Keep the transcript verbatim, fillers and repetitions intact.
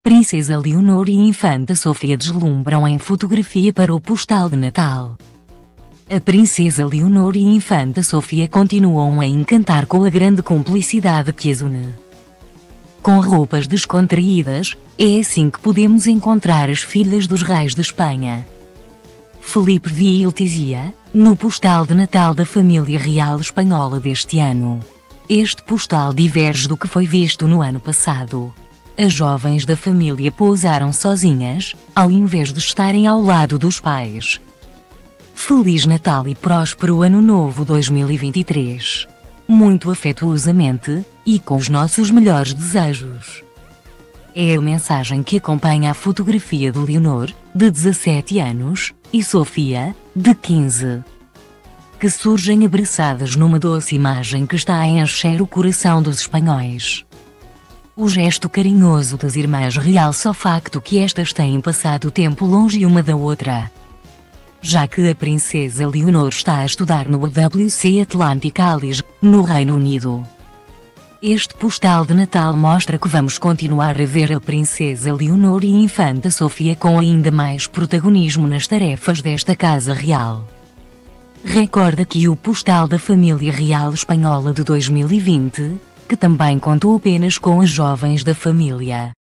Princesa Leonor e Infanta Sofia deslumbram em fotografia para o postal de Natal. A Princesa Leonor e Infanta Sofia continuam a encantar com a grande cumplicidade que as une. Com roupas descontraídas, é assim que podemos encontrar as filhas dos reis de Espanha. Felipe Via e Letizia, no postal de Natal da família real espanhola deste ano. Este postal diverge do que foi visto no ano passado. As jovens da família pousaram sozinhas, ao invés de estarem ao lado dos pais. Feliz Natal e próspero Ano Novo dois mil e vinte e três. Muito afetuosamente, e com os nossos melhores desejos. É a mensagem que acompanha a fotografia de Leonor, de dezassete anos, e Sofia, de quinze. Que surgem abraçadas numa doce imagem que está a encher o coração dos espanhóis. O gesto carinhoso das irmãs realça o facto que estas têm passado tempo longe uma da outra. Já que a Princesa Leonor está a estudar no A W C Atlantic College, no Reino Unido. Este postal de Natal mostra que vamos continuar a ver a Princesa Leonor e Infanta Sofia com ainda mais protagonismo nas tarefas desta Casa Real. Recorda aqui o postal da família real espanhola de dois mil e vinte, que também contou apenas com as jovens da família.